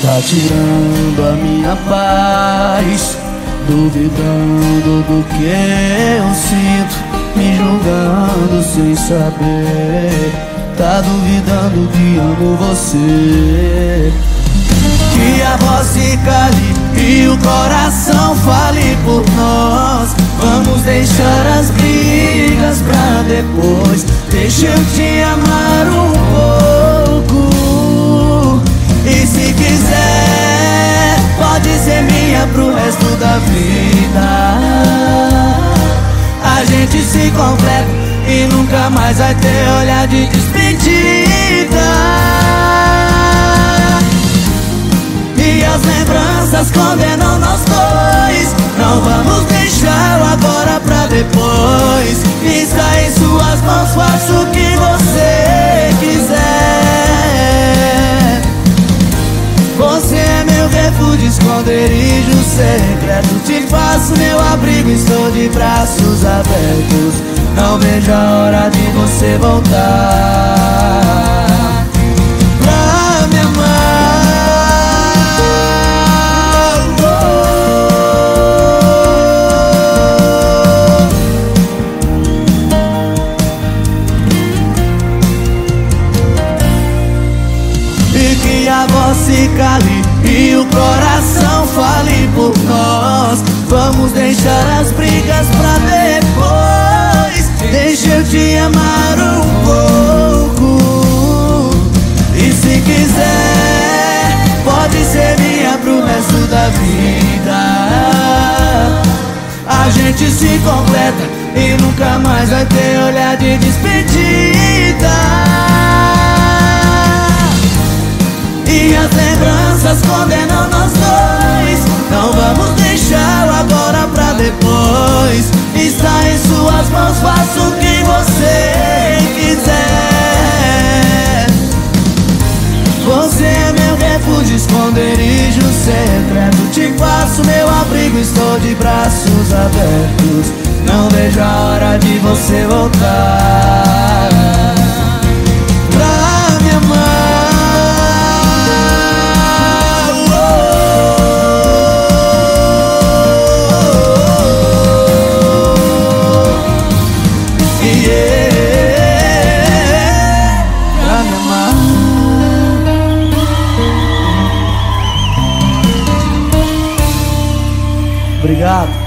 Tá tirando a minha paz, duvidando do que eu sinto, me julgando sem saber. Tá duvidando que amo você. Que a voz se cale e o coração fale por nós. Vamos deixar as brigas pra depois. Deixa eu te amar um pouco. E se quiser, pode ser minha pro resto da vida. A gente se completa e nunca mais vai ter olhar de despedida. E as lembranças condenam nós dois. Não vamos deixar o agora pra depois. Está em suas mãos, faça o que você quiser. Você é meu refúgio, esconderijo secreto. Te faço meu abrigo, estou de braços abertos. Não vejo a hora de você voltar pra me amar. E que a voz se cale e o coração fale por nós. Vamos deixar as brigas pra depois. Deixa eu te amar um pouco. E se quiser, pode ser minha pro resto da vida. A gente se completa e nunca mais vai ter olhar de despedida. E as lembranças condenam nós dois. Não vamos deixar o agora pra depois. Está em suas mãos, faça o que você quiser. Você é meu refúgio, esconderijo secreto. Te faço meu abrigo, estou de braços abertos. Não vejo a hora de você voltar pra me amar. Obrigado.